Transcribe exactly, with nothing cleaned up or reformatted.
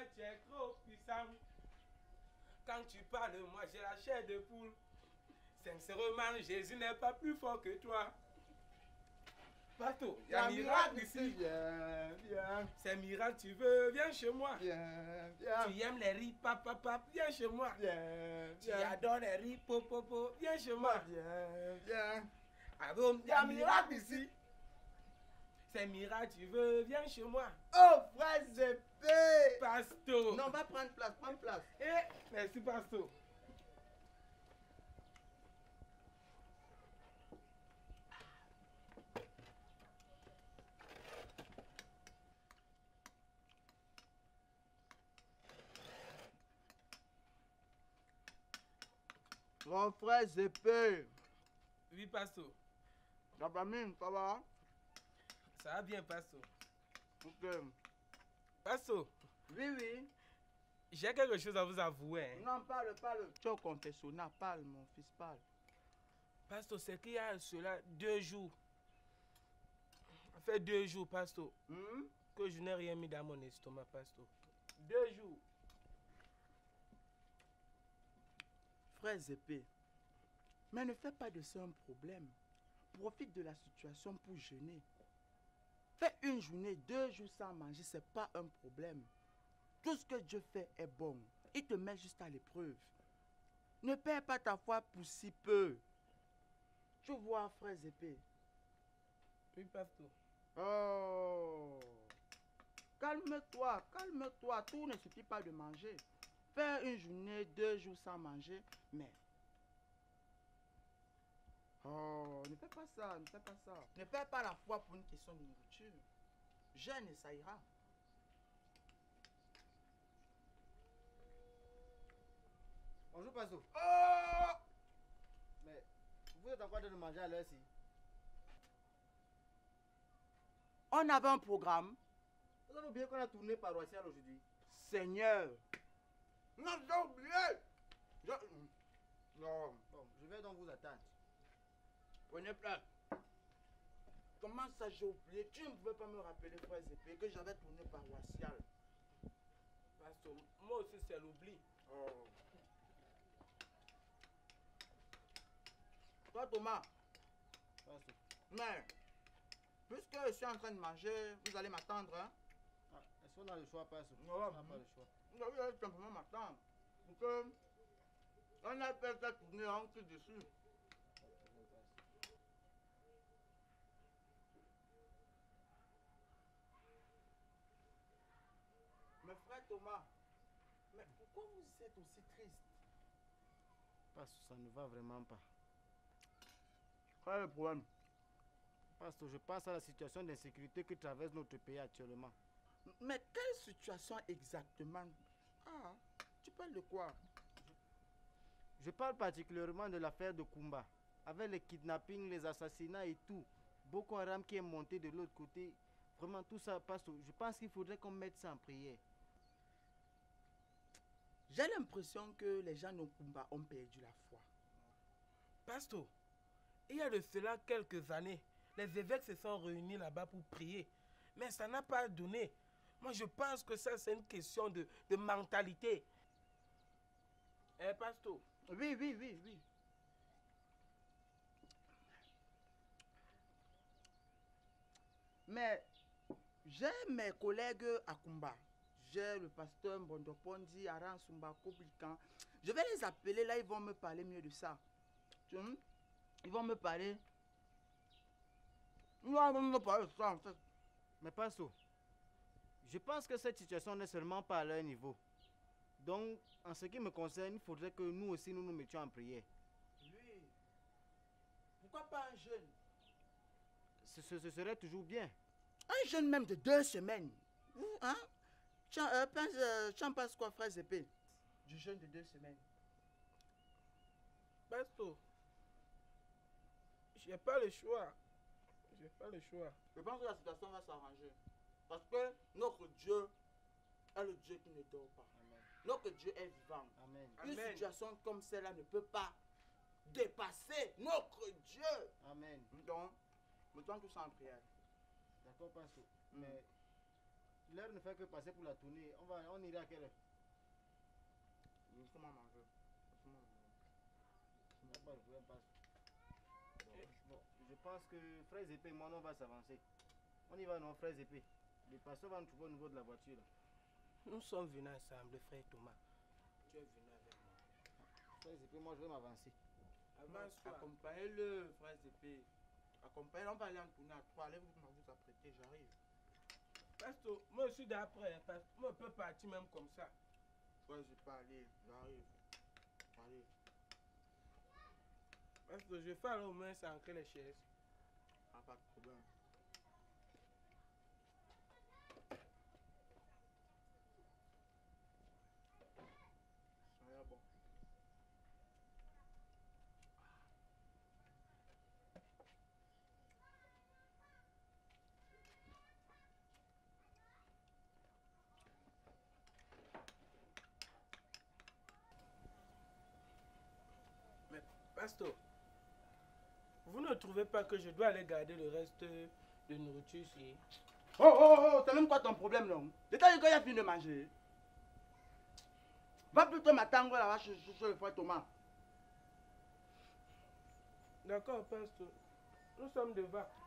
Ouais, tu es trop puissant. Quand tu parles, moi j'ai la chair de poule. Sincèrement, Jésus n'est pas plus fort que toi. Pato, il y a un miracle ici. Viens, viens. C'est miracle, tu veux, viens chez moi. Viens, viens. Tu aimes les riz, papa, papa, viens chez moi. Viens, Tu adores les riz, popo, popo, viens chez moi. Viens, viens. Ah bon, il y a un miracle ici. C'est miracle, tu veux, viens chez moi. Oh, frère Zépé. Pasto. Non, va prendre place, prends place. Eh, merci, Pasto. Mon frère Zépé. Oui, Pasto. La famille, ça va? Ça va bien, Pasto. Ok. Pasto. Oui, oui. J'ai quelque chose à vous avouer. Hein. Non, parle, parle. Tu es au confessionnal, parle, mon fils, parle. Pasto, c'est qu'il y a cela deux jours. Ça fait deux jours, Pasto, Hmm? que je n'ai rien mis dans mon estomac, Pasto. Deux jours. Frère Zépé, mais ne fais pas de ça un problème. Profite de la situation pour jeûner. Fais une journée, deux jours sans manger, c'est pas un problème. Tout ce que Dieu fait est bon. Il te met juste à l'épreuve. Ne perds pas ta foi pour si peu. Tu vois, frère Zépé. Oui, Pasto. Oh! Calme-toi, calme-toi. Tout ne suffit pas de manger. Faire une journée, deux jours sans manger, mais... Oh, ne fais pas ça, ne fais pas ça. Ne perds pas la foi pour une question de nourriture. Jeûne et ça ira. Bonjour, Pasto. Oh! Mais vous êtes en train de manger à l'heure-ci? On avait un programme. Vous avez oublié qu'on a tourné paroissial aujourd'hui? Seigneur. Non, j'ai oublié. Je... Non. Bon, je vais donc vous attendre. Prenez place. Comment ça j'ai oublié? Tu ne pouvais pas me rappeler, frère Zépé, que j'avais tourné paroissial. Pasto, moi aussi c'est l'oubli. Oh. Toi, Thomas. Pasto. Mais, puisque je suis en train de manger, vous allez m'attendre, hein? Ah, est-ce qu'on a le choix, Pasto? Non, On n'a pas le choix. Vous allez simplement m'attendre. Pour que... On a fait ça tourner en cul dessus. Mais frère Thomas, mais pourquoi vous êtes aussi triste? Pasto, ça ne va vraiment pas. Quel est le problème? Pasto, je pense à la situation d'insécurité que traverse notre pays actuellement. Mais quelle situation exactement? Ah, tu parles de quoi? Je parle particulièrement de l'affaire de Kumba, avec les kidnappings, les assassinats et tout. Boko Haram qui est monté de l'autre côté. Vraiment, tout ça, Pasto, je pense qu'il faudrait qu'on mette ça en prière. J'ai l'impression que les gens de Kumba ont perdu la foi. Pasto, il y a de cela quelques années, les évêques se sont réunis là-bas pour prier. Mais ça n'a pas donné. Moi, je pense que ça, c'est une question de, de mentalité. Eh, Pasto? Oui, oui, oui, oui. Mais j'ai mes collègues à Kumba. J'ai le pasteur Mbondopondi, Aran Sumba, Koblikan. Je vais les appeler, là, ils vont me parler mieux de ça. Tu vois? Ils vont me parler. Ils vont me parler de ça, en fait. Mais Pasto, je pense que cette situation n'est seulement pas à leur niveau. Donc, en ce qui me concerne, il faudrait que nous aussi, nous nous mettions en prière. Oui. Pourquoi pas un jeûne? Ce, ce, ce serait toujours bien. Un jeûne même de deux semaines. Vous, hein? Tu en, euh, penses, euh, tu en penses quoi, frère Zépé? Du jeûne de deux semaines. Pasto, j'ai pas le choix. J'ai pas le choix. Je pense que la situation va s'arranger. Parce que notre Dieu est le Dieu qui ne dort pas. Amen. Notre Dieu est vivant. Amen. Une Amen. situation comme celle-là ne peut pas dépasser notre Dieu. Amen. Donc, mettons tout ça en prière. D'accord, Pasto. Mm. Mais l'heure ne fait que passer pour la tournée. On, va, on ira à quelle heure? Laissez-moi manger. Laissez-moi manger. Il n'y a pas de problème, pasteur. Bon, je pense que frères épées et moi, on va s'avancer. On y va, non, frères épées. Le pasteur va nous trouver au niveau de la voiture. Là. Nous sommes venus ensemble, frère Thomas. Tu es venu avec moi. Frères épées, moi, je vais m'avancer. Avance-toi. Accompagnez-le, frères épées. Accompagnez-le, on va aller en tournée à trois. Allez-vous vous apprêter, j'arrive. Pasteur, moi je suis d'après. Moi je peux partir même comme ça. Frères épées, allez, j'arrive. Allez. Pasteur, je fais au moins s'ancrer les chaises. Ah, pas de problème. Ça va bon. Mais, pasteur, vous ne trouvez pas que je dois aller garder le reste de nourriture ici? Oh, oh, oh, c'est même quoi ton problème, non? L'état du gars, il a fini de manger. Va plutôt m'attendre là-bas chez le frère Thomas. D'accord, pasteur. Nous sommes devant.